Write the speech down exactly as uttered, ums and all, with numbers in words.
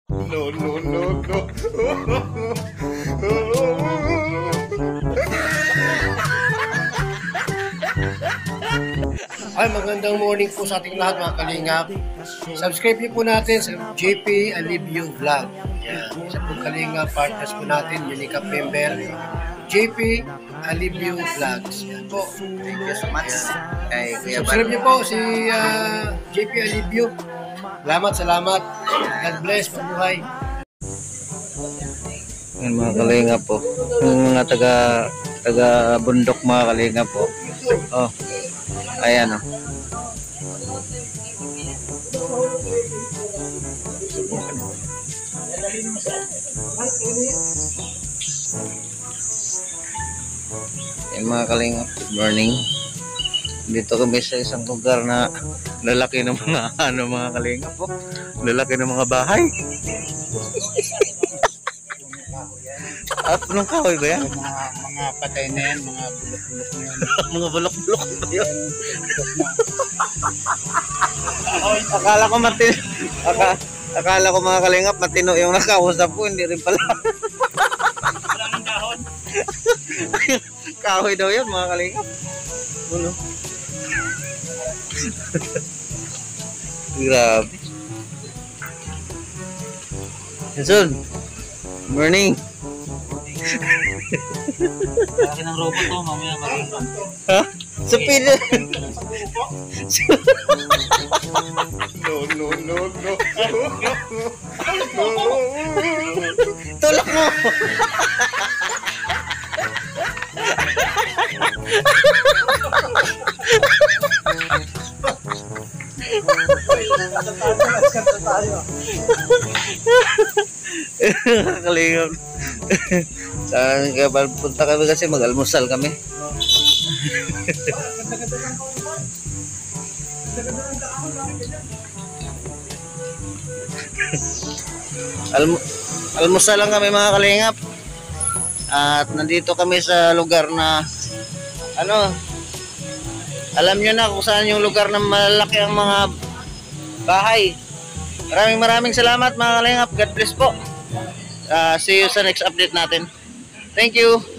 No, no, no, no. Ay, magandang morning po sa ating lahat mga kalingap. Subscribe niyo po natin sa J P Alivio Vlog. Yan, isa po kalingap, partners po natin, Unicap member, J P Alivio Vlogs. Yan po. Thank you so much. Kay Kuya Subscribe Bal. niyo po si uh, J P Alivio. Salamat, salamat. God bless, mabuhay. Yan mga kalingap po. Yung mga taga taga bundok mga kalingap po. Oh. Ayan oh. Yan mga kalingap, good morning. Dito kami sa isang lugar na lalaki ng mga ano mga kalingap po. Lalaki ng mga bahay. At anong kahoy ba yan? Mga, mga patay na yan, mga bulok-bulok na yan. Mga bulok-bulok ba yun? Akala ko matino. Aka, akala ko mga kalingap matino yung nakausap ko, hindi rin pala. Wala ng dahon. Kahoy daw yun mga kalingap. Ulo. Grabe. Jason, morning. Laki ng robot to, mamaya mag-iwan. Ha? Sa pila. No, no, no, no. Tulak mo. Kalingap. Saan ka ba punta kami kasi mag-almusal kami. Alm almusal lang kami mga kalingap. At nandito kami sa lugar na ano, alam nyo na kung saan yung lugar na malaki ang mga bahay. Maraming maraming salamat mga kalingap. God bless po. Uh, see you sa next update natin. Thank you.